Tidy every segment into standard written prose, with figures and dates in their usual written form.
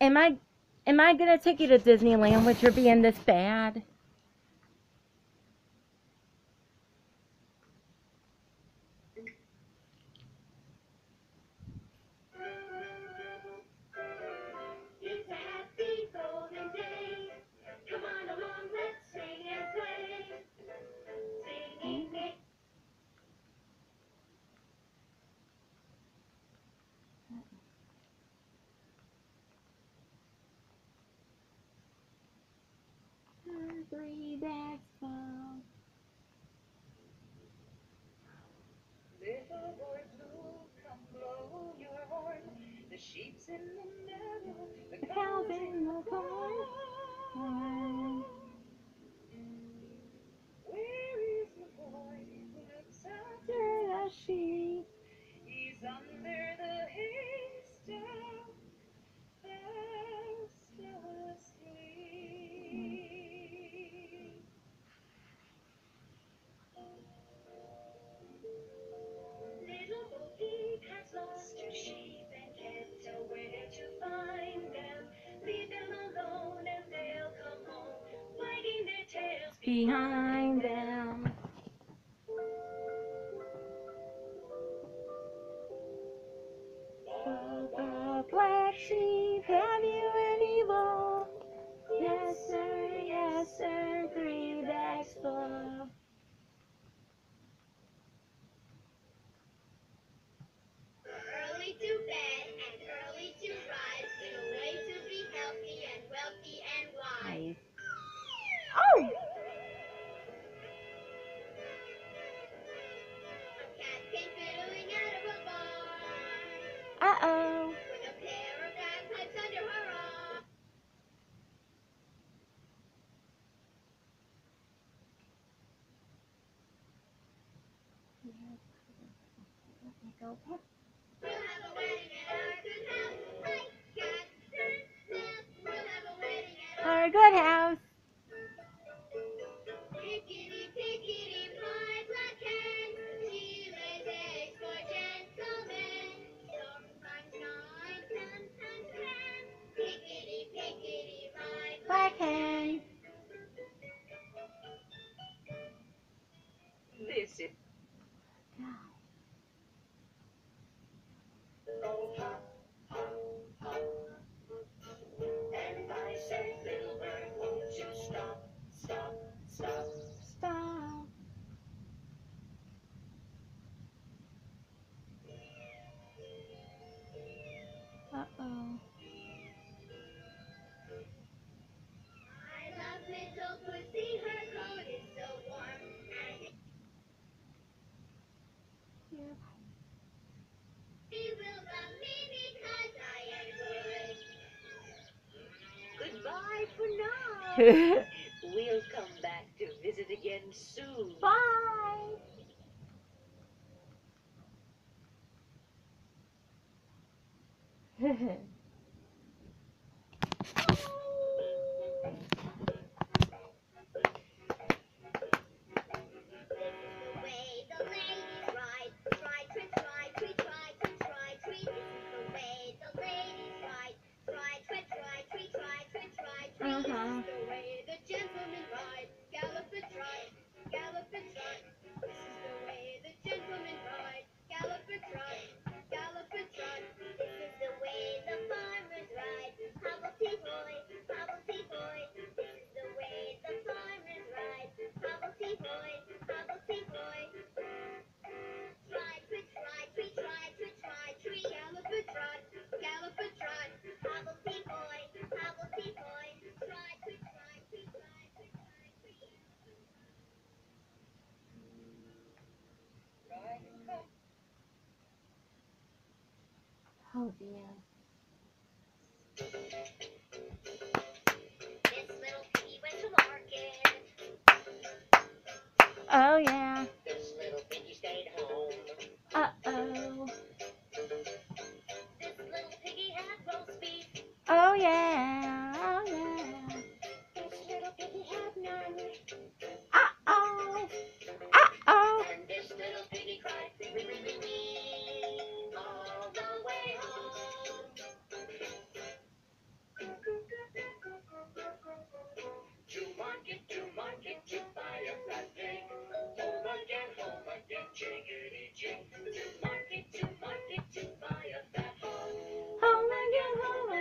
Am I gonna take you to Disneyland with your being this bad? It's a happy golden day. Come on along, let's sing and play. Singing it. Three bags full. Little boy blue, come blow your horn. The sheep's in the meadow, the cows in the corn. Where is the boy who looks after the sheep? He's under the haystack, fast asleep. Little Bo Peep has lost her sheep and can't tell where to find them. Leave them alone and they'll come home, wagging their tails Behind them. The black sheep, have you any wool? Yes sir, 3 bags full. Early to bed and early to rise, in a way to be healthy and wealthy and wise. Oh! A cat came fiddling out of a barn, Uh-oh. with a pair of bagpipes under her arm. Go. We'll have a wedding at our good house. Hi, cat, we'll have a wedding at Our good house. Pickety, pickety, my black hen. She lays eggs for gentlemen. Sometimes 9, sometimes 10. Pickety, pickety, my Black hen. This is. Oh, hop, hop, hop. And I say, little bird, won't you stop, stop, stop? Stop. Uh-oh. I love little pussy, her coat is so warm. And she will love me because I am good. Goodbye for now. We'll come back to visit again soon. Bye. The way the ladies ride, try, try, try, try, try, try, try, try. This is the way the ladies ride, try, try, try, try, try, try, try, try. This is the way the gentlemen ride, gallop and trot, gallop and trot. This is the way the gentlemen ride, gallop and trot, gallop and trot. This is the way the farmers ride, hobble-tee-hoy, hobble-tee-hoy. This is the way the farmers ride, hobble-tee-hoy, hobble-tee-hoy. Try, try, try, try, try, try, try, gallop and trot, gallop and trot, hobble-tee-hoy, hobble-tee-hoy. Try, try, try, try, try, try, try. Oh dear. This little piggy went to market. Oh yeah. This little piggy stayed home. Uh-oh. This little piggy had roast beef. Oh yeah. Oh yeah. This little piggy had none. Uh-oh. Uh-oh. And this little piggy cried, wee, wee, wee, wee, wee, all the way home.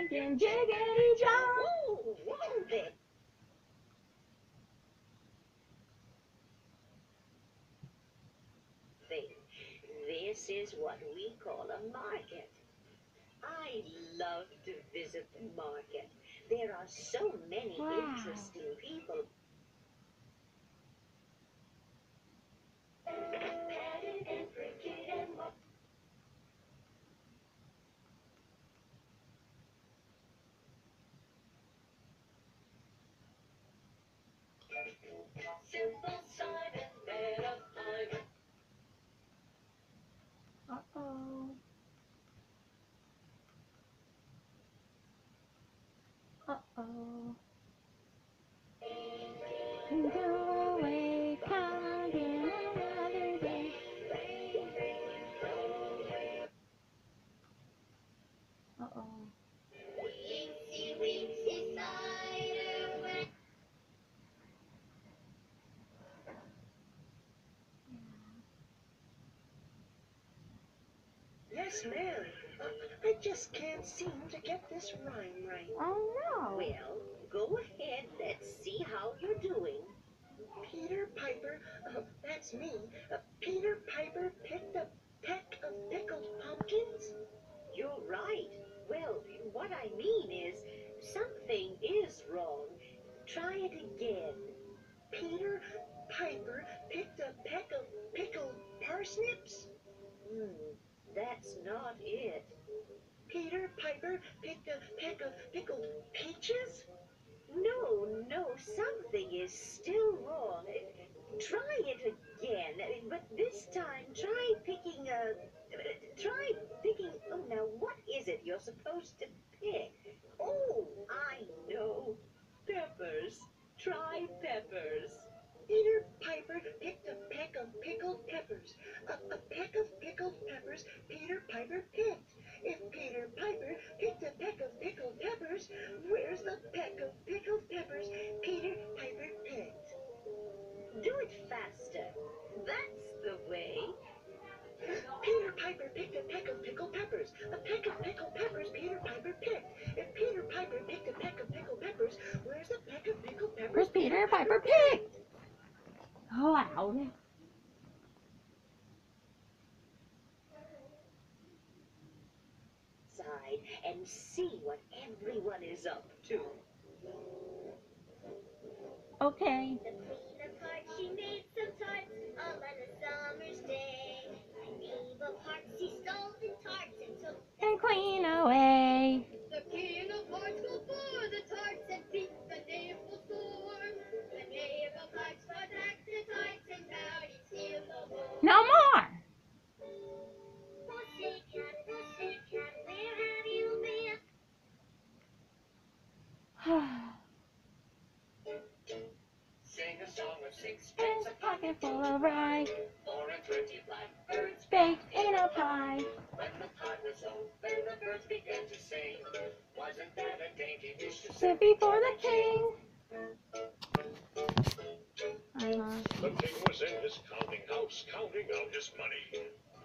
pumpkin, jiggity jump. Whoa, whoa there. This is what we call a market. I love to visit the market. There are so many Wow. interesting people. Simple Simon made a pie. Uh-oh. Uh-oh. Go away, come again another day. Uh-oh. Weensy, weensy spider web. Yes, ma'am. I just can't seem to get this rhyme right. Oh no. Well, go ahead. Let's see how you're doing. Peter Piper, that's me. Peter Piper picked a peck of pickled pumpkins? You're right. Well, what I mean is, something is wrong. Try it again. Peter Piper picked a peck of pickled parsnips? That's not it. Peter Piper picked a peck of pickled peaches? No, something is still wrong. Try it again, but this time try picking, oh, now what is it you're supposed to pick? Oh, I know. Peppers. Try peppers. Peter Piper picked a peck of pickled peppers. A peck of pickled peppers Peter Piper picked. If Peter Piper picked a peck of pickled peppers, where's the peck of pickled peppers Peter Piper picked? Do it faster. That's the way. Peter Piper picked a peck of pickled peppers. A peck of pickled peppers Peter Piper picked. If Peter Piper picked a peck of pickled peppers, where's the peck of pickled peppers Where's Peter Piper picked? Loud. Side and see what everyone is up to. Okay. The queen of hearts, she made some tarts all on a summer's day. The knave of hearts, he stole the tarts and took And queen away. the king of hearts go for the tarts and beat the knave full sore. The knave of hearts brought back the tarts and vowed he'd steal no more. No more. Pussycat, pussycat, where have you been? Sing a song of It's a pocket full of rye, 4 and 20 blackbirds. baked in a pie. When the pot was open, the birds began to sing. Wasn't that a dainty dish to Sit before the king. The king was in his counting house, counting out his money.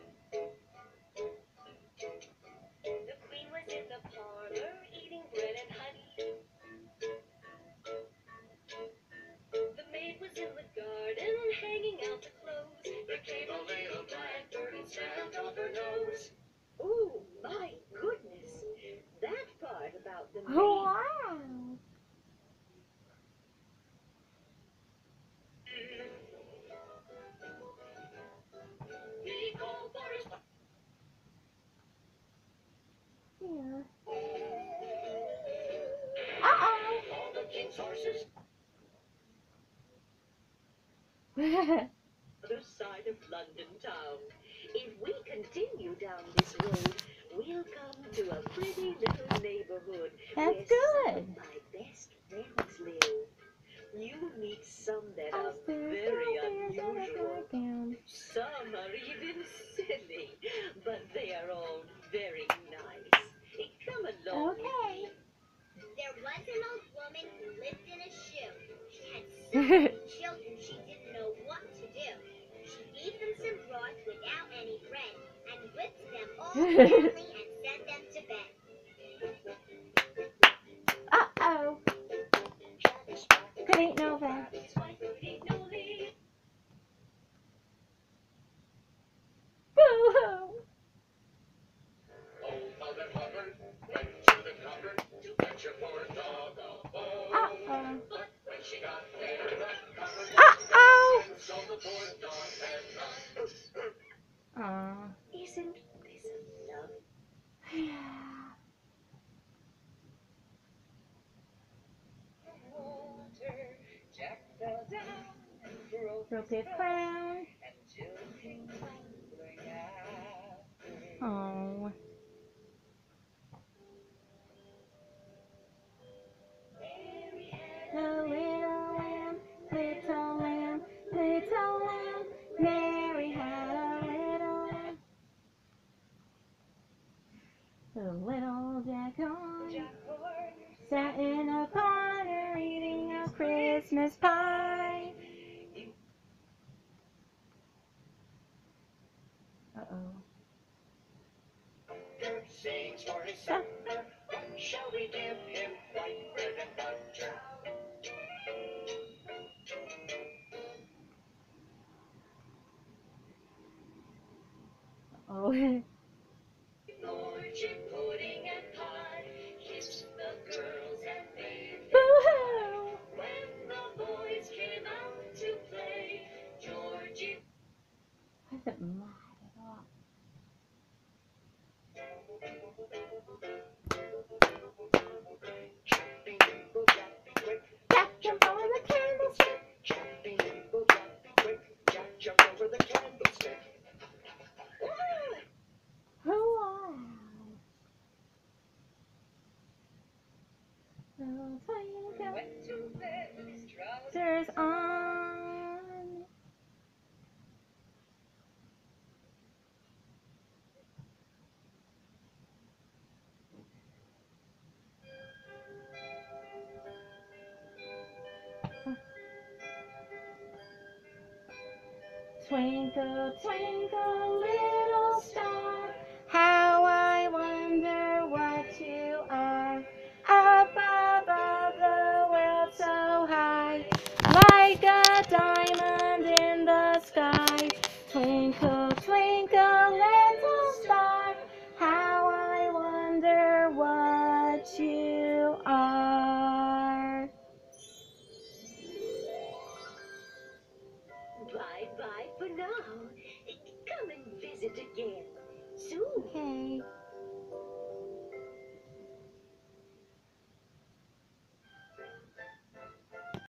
The queen was in the parlor, eating bread and honey. The maid was in the garden, hanging out the clothes. There came a little blackbird and snapped off her nose. Oh, my goodness. That part about the maid. Wow. He called for his Here. Uh-oh. all the king's horses. Other side of London town. If we continue down this road, we'll come to a pretty little neighborhood That's where some good. of my best friends live. You meet some that are very unusual. Some are even silly, but they are all very nice. Come along. Okay. There was an old woman who lived in a shoe. She had so many children she didn't know what to do. She gave them some broth without any bread and whipped them all badly and sent them to bed. stroke his crown. Oh. The little lamb, little lamb, little lamb, Mary had a little lamb. The little Jack horse sat in a corner eating a Christmas pie. Uh-oh. Sings for his supper. What shall we give him? White bread and butter. Oh. Orchard pudding and pie. Kissed the girls and made Boo-hoo! when the boys came out to play. Georgie Wasn't mad at all. jumping people jumping quick. Jack jumped over the candlestick. Jumping people jumping quick. Jack jumped over the candlestick. Hoo-ah! Little twinkle Went to bed, trousers on. Twinkle, twinkle, little star, how I wonder what you are. Up above the world so high, like a diamond in the sky. Twinkle, twinkle, little star, how I wonder what you are. Bye-bye for now. Come and visit again soon. Okay.